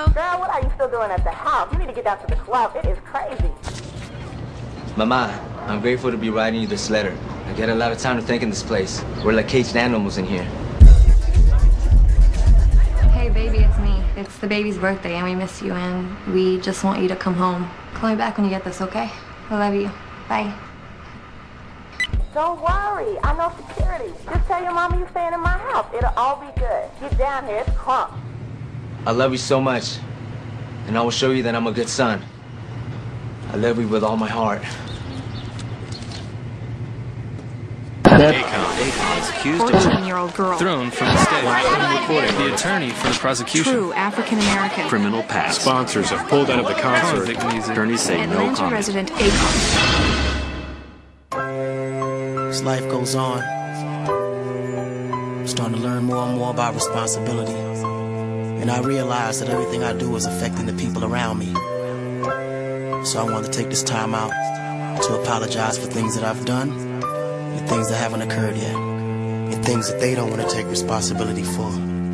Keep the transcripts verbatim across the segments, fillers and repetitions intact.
Hello? Girl, what are you still doing at the house? You need to get down to the club. It is crazy. Mama, I'm grateful to be writing you this letter. I get a lot of time to think in this place. We're like caged animals in here. Hey, baby, it's me. It's the baby's birthday, and we miss you, and we just want you to come home. Call me back when you get this, okay? I love you. Bye. Don't worry. I know security. Just tell your mama you're staying in my house. It'll all be good. Get down here. It's crunk. I love you so much, and I will show you that I'm a good son. I love you with all my heart. Akon. Akon is accused of fourteen-year-old girl. thrown from the stage. Recording. The attorney for the prosecution. True, African-American. Criminal past. Sponsors have pulled out of the concert. Convict music. Attorneys say Atlanta no comment. resident Akon. As life goes on, I'm starting to learn more and more about responsibility. And I realize that everything I do is affecting the people around me. So I want to take this time out to apologize for things that I've done and things that haven't occurred yet, and things that they don't want to take responsibility for.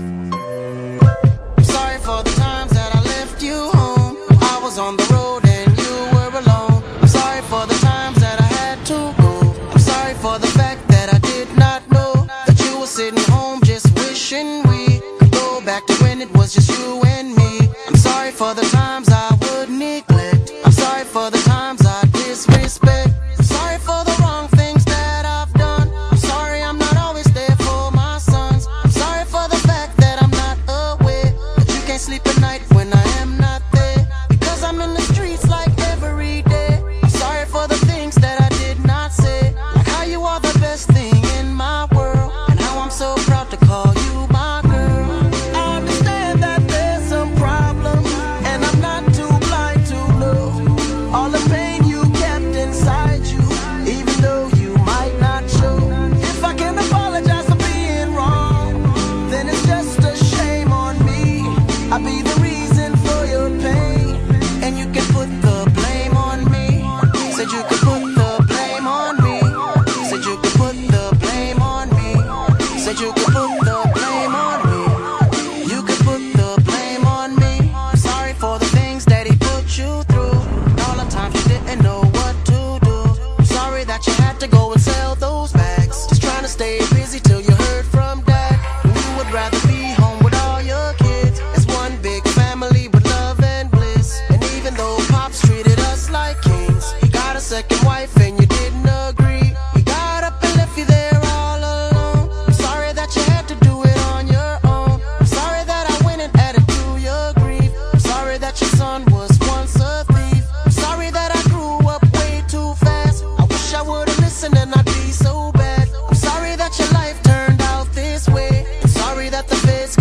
I'm sorry for the times that I left you home. I was on the road and you were alone. I'm sorry for the times that I had to go. I'm sorry for the fact that I did not know that you were sitting home just wishing we could go back to when it was just you and me. I'm sorry for the times I would neglect. I'm sorry for the times I disrespect. I'm sorry for the wrong things that I've done. I'm sorry I'm not always there for my sons. I'm sorry for the fact that I'm not aware that you can't sleep at night when I am not there, because I'm in the streets like every day. I'm sorry for the things that I did not say, like how you are the best thing in my world, and how I'm so proud to call you my girl. I understand that there's some problem, and I'm not too blind to know all the pain you kept inside you, even though you might not show. If I can apologize for being wrong, then it's just a shame on me. I'll be the reason for your pain, and you can put the blame on me. Said you could put the blame on me. Said you could put the blame on me. Said you could put the blame on me. You could put the blame on me. I'm sorry for the things that he put you through, and all the times you didn't know what to do. I'm sorry that you had to go and sell those bags, just trying to stay busy till you heard from dad, when you would rather be home with all your kids as one big family with love and bliss. And even though pops treated us like kings, he got a second wife and you didn't agree. He got up and left you there all alone. I'm sorry that you had to do it on your own. I'm sorry that I went and added to your grief. I'm sorry that your son was once a thief. I'm sorry that I grew up way too fast. I wish I would've listened and I'd be so bad. I'm sorry that your life turned out this way. I'm sorry that the feds